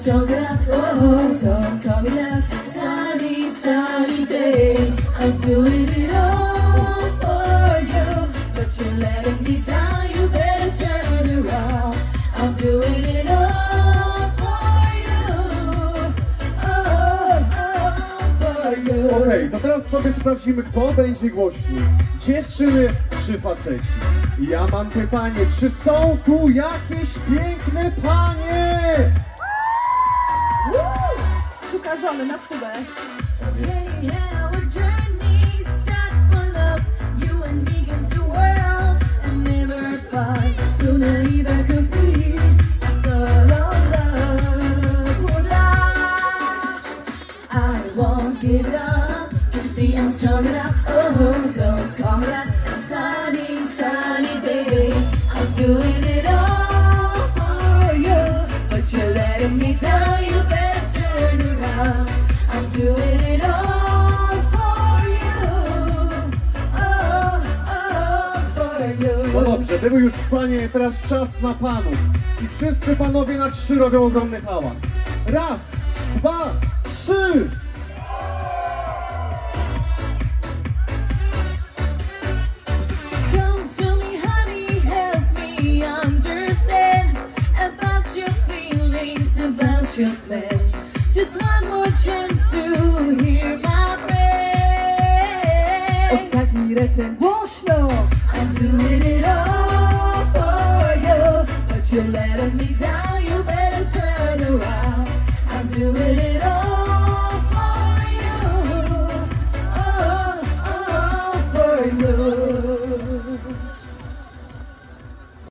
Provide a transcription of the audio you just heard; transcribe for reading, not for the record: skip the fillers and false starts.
strong enough, oh, don't call me love. Sunny, sunny day, I'm doing it all for you, but you're letting me down, you better turn around. I'm doing it all for you, for you. Okej, to teraz sobie sprawdzimy, kto będzie głośniej. Dziewczyny czy faceci? Ja mam pytanie, czy są tu jakieś piękne panie? Szuka żony na stówę. Give it up, you see I'm strong enough, oh, don't come back. Sunny, sunny day, I'm doing it all for you, but you're letting me down, you better turn around. I'm doing it all for you, for you. No dobrze, były już panie, teraz czas na panów. I wszyscy panowie na 3 robią ogromny hałas. Raz, 2, 3! Your plans. Just one more chance to hear my praise. Ostatni refren głośno. I'm doing it all for you, but you're letting me down, you better turn around. I'm doing it all for